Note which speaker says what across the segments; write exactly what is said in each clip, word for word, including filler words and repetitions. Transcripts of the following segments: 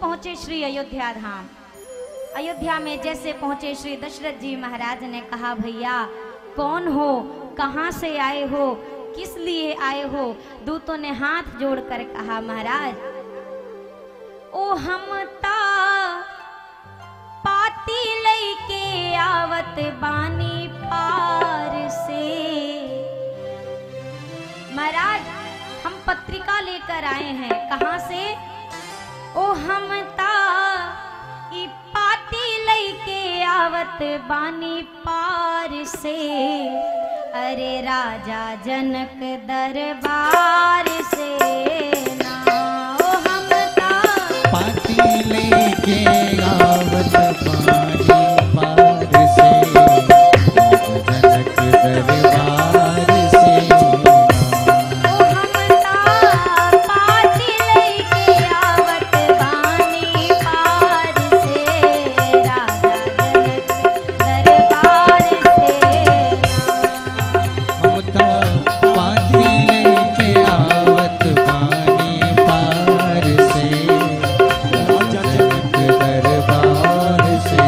Speaker 1: पहुंचे श्री अयोध्या धाम। अयोध्या में जैसे पहुंचे श्री दशरथ जी महाराज ने कहा, भैया कौन हो, कहां से आए हो, किस लिए आए हो? दूतों ने हाथ जोड़कर कहा, महाराज ओ हम ता पाती लईके आवत बानी पार से। महाराज हम पत्रिका लेकर आए हैं। कहां से? ओ हम ता ई पाती लईके आवत बानी पार से। अरे राजा जनक दरबार से ना। ओ हम ता
Speaker 2: पाती लेके आवत बानी पार से, जनक दरबार से ना।
Speaker 1: ओ हम ता पाती लेके आवत बानी पार से। राजा जनक दरबार से
Speaker 2: हम ता पाती लेके आवत बानी पार से, जनक दरबार से।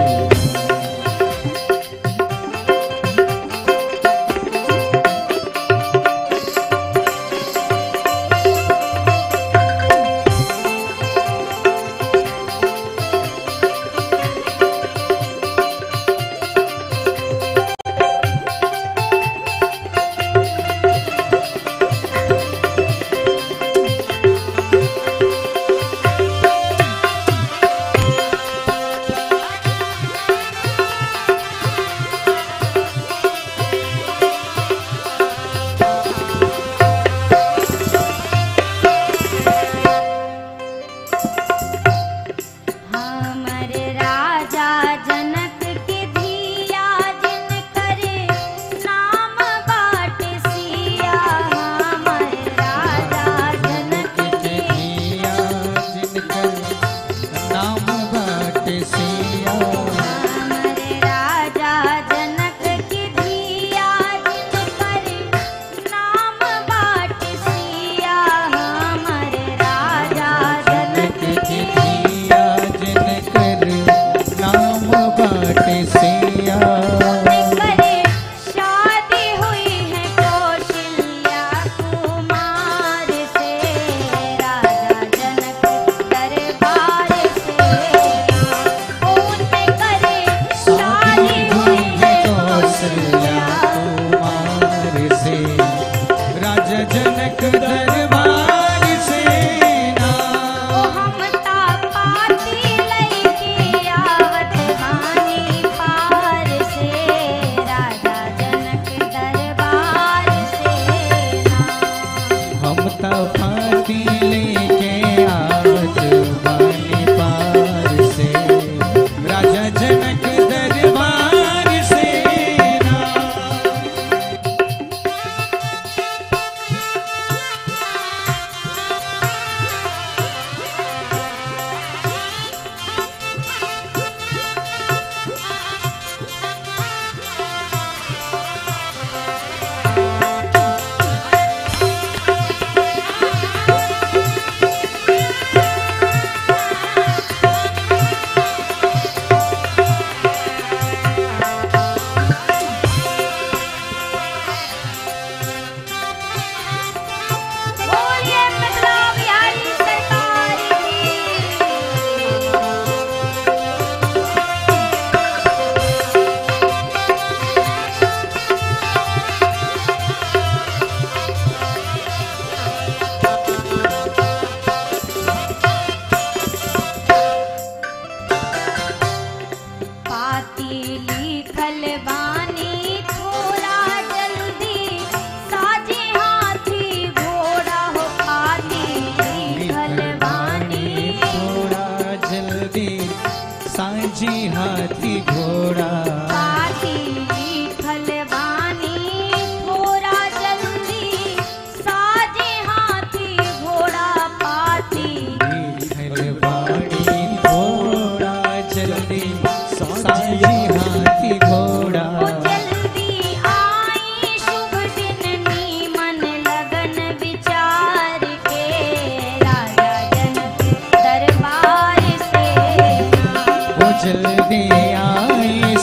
Speaker 1: हमरे राजा जनक के धिया जिनकर नाम बाट सिया। हमरे राजा जनक
Speaker 2: के धिया जिनकर नाम बाट सिया।
Speaker 1: हमरे राजा जनक के धिया जिनकर नाम बाट सिया। हमरे राजा जनक
Speaker 2: के धिया जिनकर नाम बाट सिया।
Speaker 1: करे शादी हुई है कौशल्या कुमार से। राजा जनक दरबार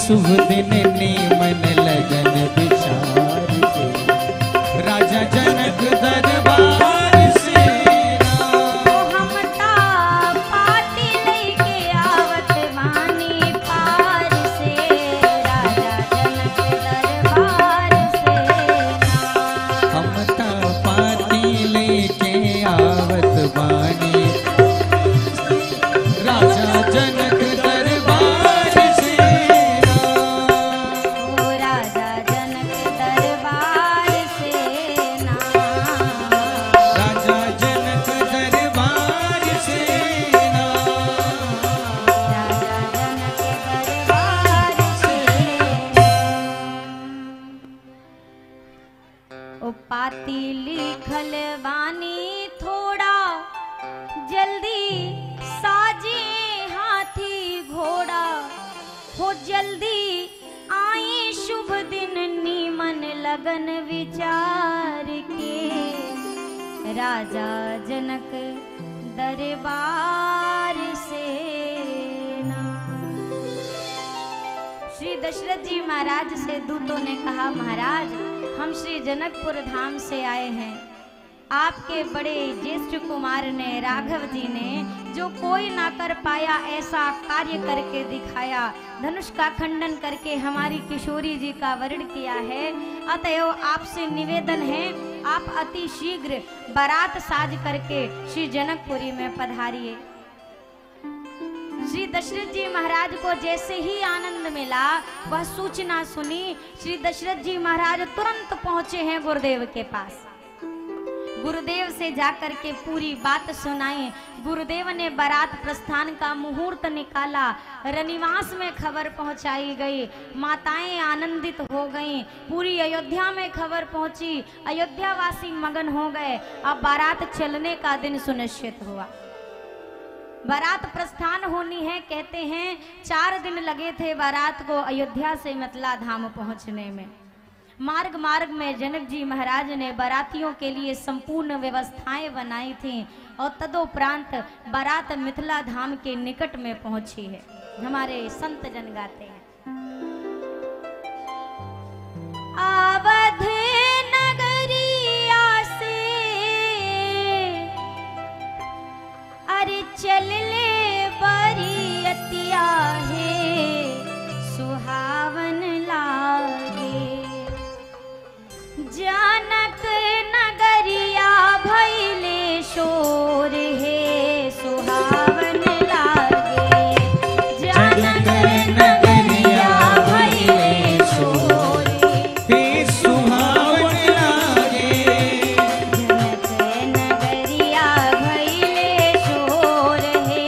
Speaker 2: शुभ दिन नीमन लगन विचार से राजा जनक दरबार से
Speaker 1: ओ हमता पाती लेके आवत वानी पार से राजा जनक दरबार से
Speaker 2: हमता पाती लेके आवत बानी राजा जनक दरबार से
Speaker 1: ओ राजा जनक दरबार से ना
Speaker 2: राजा जनक दरबार से ना
Speaker 1: राजा जनक दरबार से ओ पाती लिखल बानी थोड़ा जल्दी साजे हाथी घोड़ा हो जल्दी आई शुभ दिन नीमन लगन विचार के राजा जनक दरबार से ना। श्री दशरथ जी महाराज से दूतों ने कहा, महाराज हम श्री जनकपुर धाम से आए हैं। आपके बड़े ज्येष्ठ कुमार ने राघव जी ने जो कोई ना कर पाया ऐसा कार्य करके दिखाया, धनुष का खंडन करके हमारी किशोरी जी का वर्ण किया है। अतएव आपसे निवेदन है आप अति शीघ्र बारात साज करके श्री जनकपुरी में पधारिए। श्री दशरथ जी महाराज को जैसे ही आनंद मिला, वह सूचना सुनी, श्री दशरथ जी महाराज तुरंत पहुंचे हैं गुरुदेव के पास। गुरुदेव से जाकर के पूरी बात सुनाई। गुरुदेव ने बारात प्रस्थान का मुहूर्त निकाला, रनिवास में खबर पहुंचाई गई, माताएं आनंदित हो गईं, पूरी अयोध्या में खबर पहुंची, अयोध्या वासी मगन हो गए। अब बारात चलने का दिन सुनिश्चित हुआ। बारात प्रस्थान होनी है, कहते हैं चार दिन लगे थे बारात को अयोध्या से मिथिला धाम पहुंचने में। मार्ग मार्ग में जनक जी महाराज ने बारातियों के लिए संपूर्ण व्यवस्थाएं बनाई थीं और तदोपरांत बारात मिथिला धाम के निकट में पहुंची है। हमारे संत जन गाते हैं, अवध नगरिया से अरे चल ले बरियतिया है सुहावन लागे। जनक नगरिया भैले शोर है सुहावन लागे। जनक नगरिया भैले शोर
Speaker 2: हे सुहावन लागे।
Speaker 1: जनक नगरिया भैले शोर है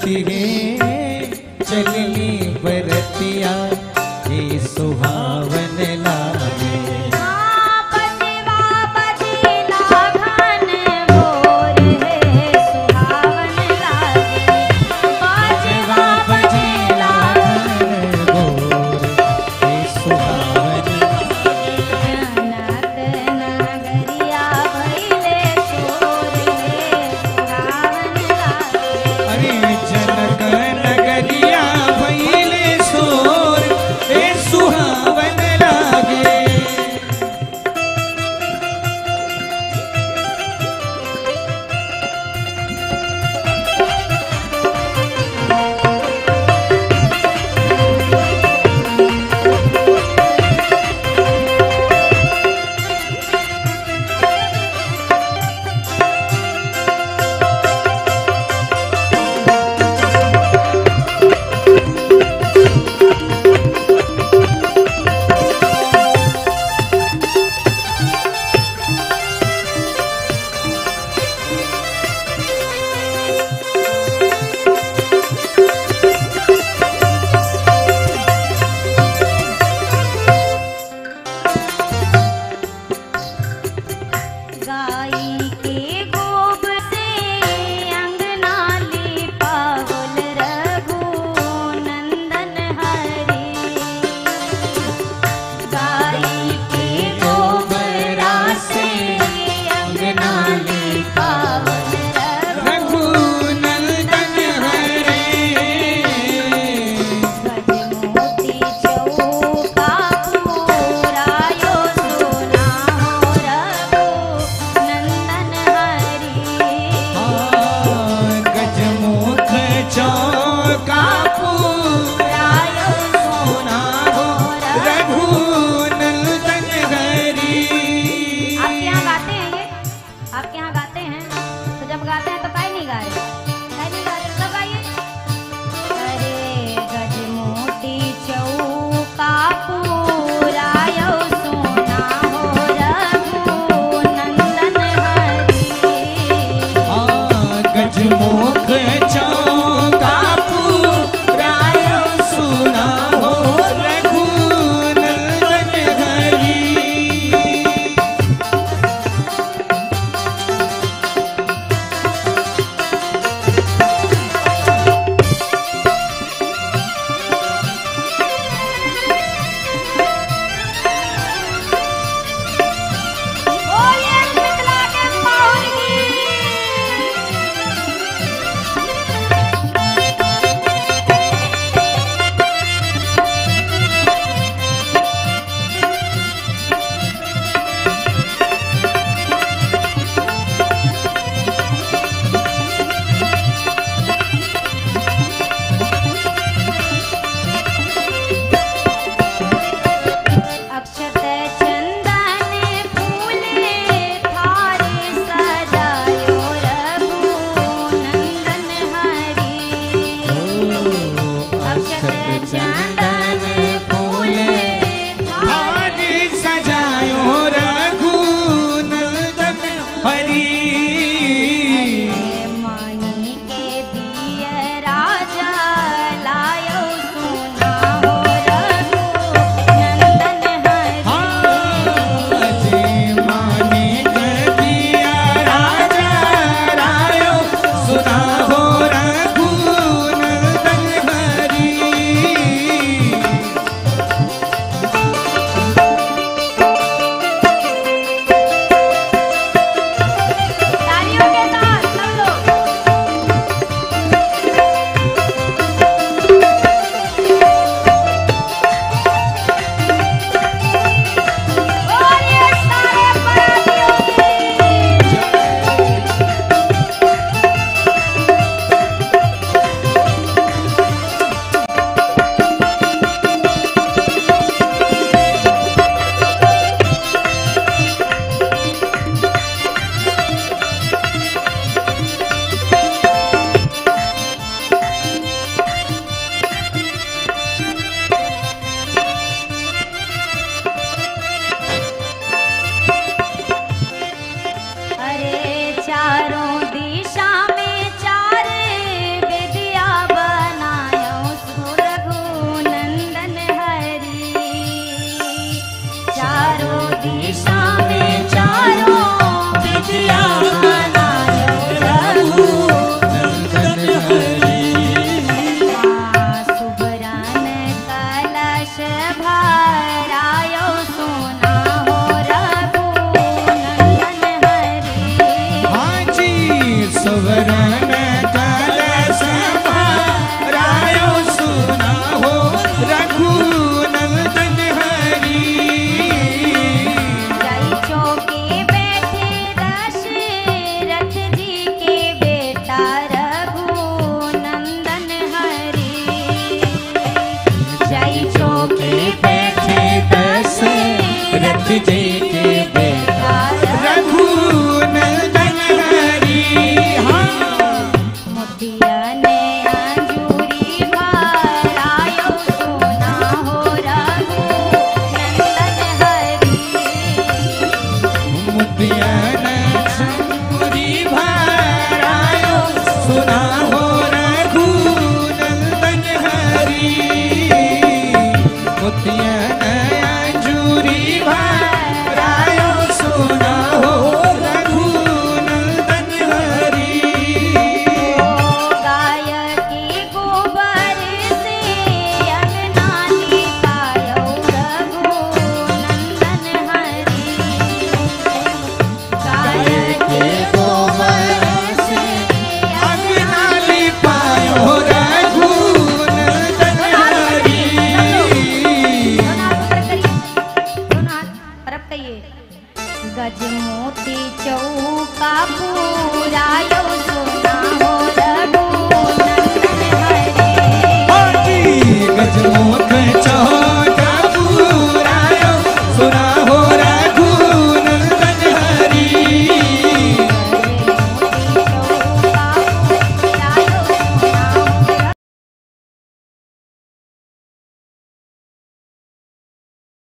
Speaker 2: है चलनी बरतिया ये सुहावन लागे।
Speaker 1: हाँ बजवा बजेला घन घोर है सुहावन लागे। बजवा बजेला
Speaker 2: घोर ये सुहावन
Speaker 1: जनक नगरिया भइले शोर है सुहावन लागे।
Speaker 2: अरे जनक नगरिया भइले सोर ए सुहावन लागे।
Speaker 1: गाई के गोबर से अंगना लिपावल रघुनंदन हरे। गाई के गोबरा से अंगना लिपावल
Speaker 2: रघुनंदन हरे।
Speaker 1: गजमोती चौका पुरायो सोना हो रघुनंदन हरे।
Speaker 2: गजमुख चौका पुरायो सोना हो रघुनंदन हरी।
Speaker 1: आपके यहाँ गाते हैं ये? आपके यहाँ गाते हैं? तो जब गाते हैं तो काहे नहीं गा रहे? काहे नहीं गा रहे? सब गाइए। अरे गजमोती चौका पुरायो सोना हो रघुनंदन हरे।
Speaker 2: गजमुख चौका पुरायो सोना हो रघुनंदन हरी।
Speaker 1: बोलिए मिथिला के पावन की। अक्षत चंदन फूले थारे सजायो रघुनंदन हरे। अक्षत चंदन फूले
Speaker 2: थारे सजायो रघुनंदन हरी।
Speaker 1: मणि के दिए राजा लायो सोना हो रघुनंदन हरे।
Speaker 2: जे मानिक दिया राजा रायो सुना हो रघुनंदन हरी। जी के बेटा रघुनंदन हरि। हाँ
Speaker 1: मोतिया ने अंजूरी भरायो सोना हो रघुनंदन हरि।
Speaker 2: मोतिया ने अंजूरी भरायो सोना हो रघुनंदन हरि। मोतिया ने अंजूरी भरायो सोना हो रघुनंदन हरि।
Speaker 1: ओ गाय की गोबर से अंगना लिपायो रघुनंदन हरि। गाय
Speaker 2: के गोबर से अंगना लिपायो रघुनंदन हरि।
Speaker 1: गज मोती चौका पूरायो सोना हो रघुनंदन हरि।
Speaker 2: गजमो